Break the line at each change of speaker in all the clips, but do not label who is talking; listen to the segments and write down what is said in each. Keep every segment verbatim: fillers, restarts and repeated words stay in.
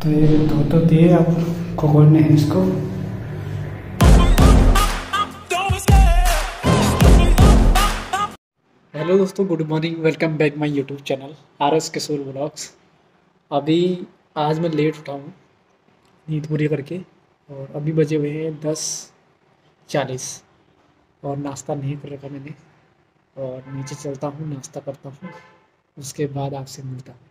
तो ये दो तो दिए, अब खोलने हैं इसको। हेलो दोस्तों, good morning, welcome back my YouTube channel R S Kishor vlogs. अभी आज मैं लेट उठा हूँ नींद पूरी करके, और अभी बजे हुए हैं दस चालीस और नाश्ता नहीं कर रखा मैंने। और नीचे चलता हूँ, नाश्ता करता हूँ, उसके बाद आपसे मिलता हूँ।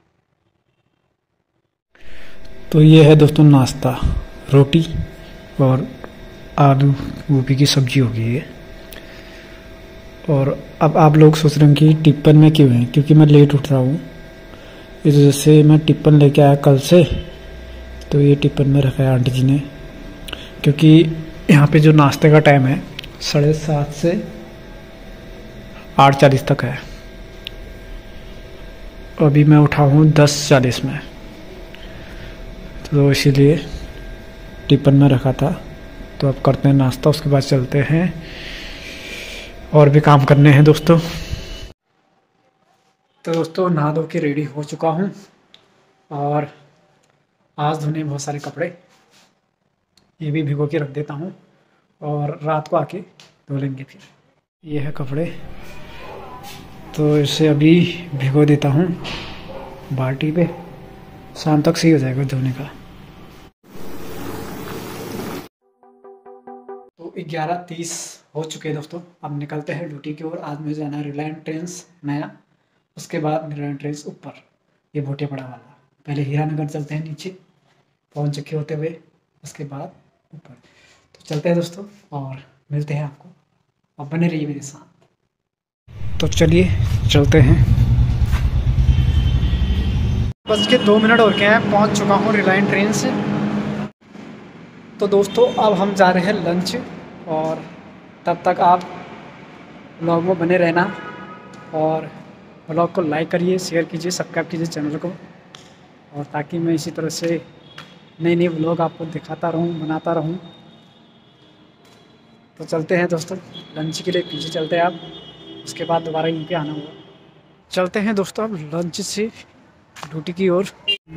तो ये है दोस्तों नाश्ता, रोटी और आलू गोभी की सब्जी होगी ये। और अब आप लोग सोच रहे हैं कि टिप्पन में क्यों है, क्योंकि मैं लेट उठ रहा हूँ, इस वजह से मैं टिप्पन लेके आया कल से। तो ये टिप्पन में रखा है आंटी जी ने, क्योंकि यहाँ पे जो नाश्ते का टाइम है साढ़े सात से आठ चालीस तक है। अभी मैं उठा हूँ दस चालीस में, तो इसीलिए टिप्पन में रखा था। तो अब करते हैं नाश्ता, उसके बाद चलते हैं, और भी काम करने हैं दोस्तों। तो दोस्तों नहा धो के रेडी हो चुका हूँ, और आज धोने बहुत सारे कपड़े, ये भी भिगो के रख देता हूँ और रात को आके धो लेंगे फिर। ये है कपड़े, तो इसे अभी भिगो देता हूँ बाल्टी पे, शाम तक सही हो जाएगा धोने का। तो ग्यारह तीस हो चुके हैं दोस्तों, अब निकलते हैं ड्यूटी की ओर। आज मुझे जाना है रिलायंस ट्रेंड्स नया, उसके बाद रिलायंस ट्रेंड्स ऊपर, ये भोटियापड़ा वाला। पहले हीरानगर चलते हैं नीचे पहुँच चुके होते हुए, उसके बाद ऊपर। तो चलते हैं दोस्तों और मिलते हैं आपको, और बने रहिए मेरे साथ। तो चलिए चलते हैं। बस के दो मिनट और क्या है, पहुंच चुका हूं रिलायंस ट्रेन से। तो दोस्तों अब हम जा रहे हैं लंच, और तब तक आप व्लॉग में बने रहना, और व्लॉग को लाइक करिए, शेयर कीजिए, सब्सक्राइब कीजिए चैनल को, और ताकि मैं इसी तरह से नई नई व्लॉग आपको दिखाता रहूं, बनाता रहूं। तो चलते हैं दोस्तों, लंच के लिए पीछे चलते हैं आप, उसके बाद दोबारा यहीं पे आना होगा। चलते हैं दोस्तों अब लंच से ड्यूटी की ओर।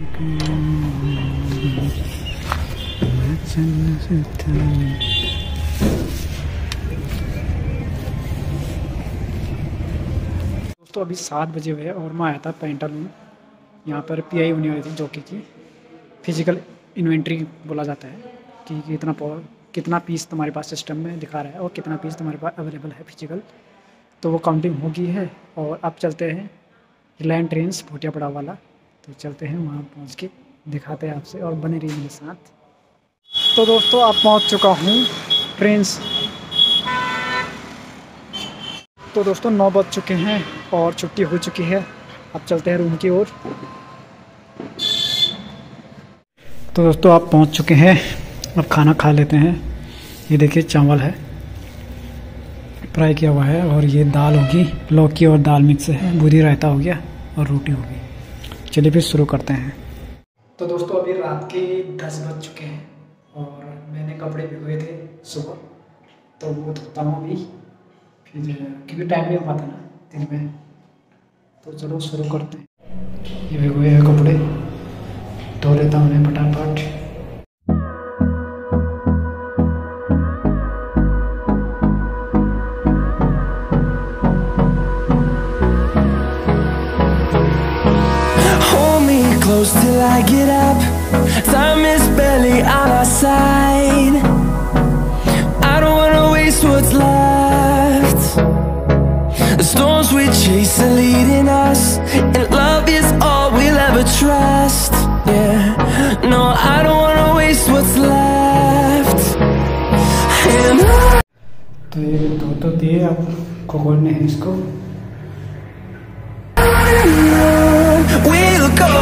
दोस्तों अभी सात बजे हुए और मैं आया था पेंटालून, यहाँ पर पी आई होने वाली थी, जो कि फिजिकल इन्वेंट्री बोला जाता है, कि कितना कितना पीस तुम्हारे पास सिस्टम में दिखा रहा है और कितना पीस तुम्हारे पास अवेलेबल है फिजिकल। तो वो काउंटिंग होगी है, और अब चलते हैं रिलायंस ट्रेंड्स भोटियापड़ा वाला। तो चलते हैं वहाँ पहुँच के दिखाते हैं आपसे, और बने रहिए मेरे साथ। तो दोस्तों अब पहुँच चुका हूँ ट्रेंड्स। तो दोस्तों नौ बज चुके हैं और छुट्टी हो चुकी है, अब चलते हैं रूम की ओर। तो दोस्तों आप पहुँच चुके हैं, अब खाना खा लेते हैं। ये देखिए चावल है, फ्राई किया हुआ है, और ये दाल होगी, लौकी और दाल मिक्स है, बूरी रायता हो गया, और रोटी होगी। चलिए फिर शुरू करते हैं। तो दोस्तों अभी रात के दस बज चुके हैं, और मैंने कपड़े भिगोए थे सुबह, तो वो धोता हूँ अभी, फिर क्योंकि टाइम नहीं हो पाता ना दिन में। तो चलो शुरू करते हैं। ये भिगोए हैं कपड़े, धो लेता हूँ उन्हें फटाफट।
Close till I get up, time is barely on our side. I don't wanna waste what's left. The storms we chase are leading us, and love is all we'll ever trust. Yeah, no, I don't wanna waste what's left. And I...
तो ये दो तो दिए, अब खोलने हैं इसको।
We'll go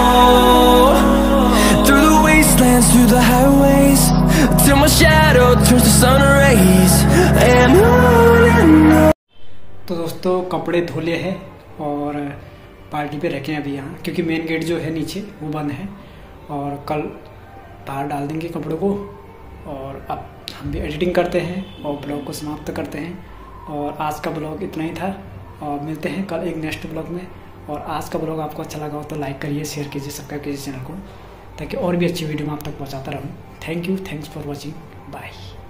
through the wastelands, through the highways, till my shadow turns to sun rays, and on and on.
तो दोस्तों कपड़े धो लिए हैं और पार्टी पे रखे हैं अभी यहाँ, क्योंकि मेन गेट जो है नीचे वो बंद है, और कल बाहर डाल देंगे कपड़ों को। और अब हम भी एडिटिंग करते हैं और ब्लॉग को समाप्त करते हैं। और आज का ब्लॉग इतना ही था, और मिलते हैं कल एक नेक्स्ट ब्लॉग में। और आज का ब्लॉग आपको अच्छा लगा हो तो लाइक करिए, शेयर कीजिए, सब्सक्राइब कीजिए चैनल को, ताकि और भी अच्छी वीडियो मैं आप तक पहुँचाता रहूँ। Thank you, thanks for watching, bye.